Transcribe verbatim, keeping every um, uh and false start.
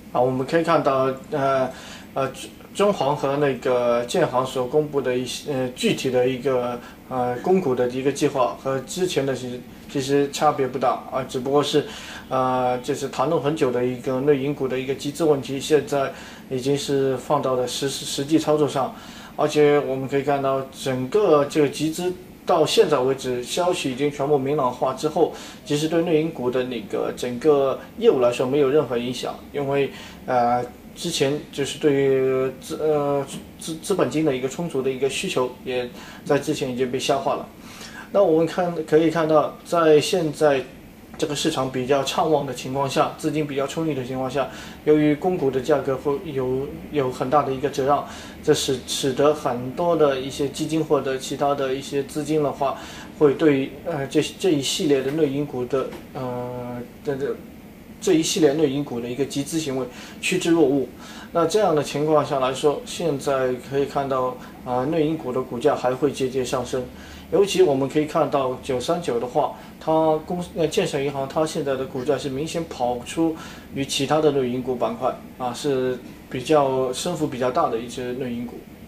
啊，我们可以看到，呃，呃，中航和那个建行所公布的一些呃具体的一个呃供股的一个计划和之前的其实其实差别不大啊，只不过是，呃，就是谈论很久的一个内银股的一个集资问题，现在已经是放到了实实际操作上，而且我们可以看到整个这个集资。到现在为止，消息已经全部明朗化之后，其实对内银股的那个整个业务来说没有任何影响，因为呃之前就是对于资呃资资本金的一个充足的一个需求，也在之前已经被消化了。那我们看可以看到，在现在这个市场比较畅旺的情况下，资金比较充裕的情况下，由于公股的价格会有有很大的一个折让，这使使得很多的一些基金或者其他的一些资金的话，会对呃这这一系列的内银股的呃的这这一系列内银股的一个集资行为趋之若鹜。那这样的情况下来说，现在可以看到啊、呃，内银股的股价还会节节上升。尤其我们可以看到九三九的话，它公呃建设银行它现在的股价是明显跑出于其他的内银股板块啊，是比较升幅比较大的一只内银股。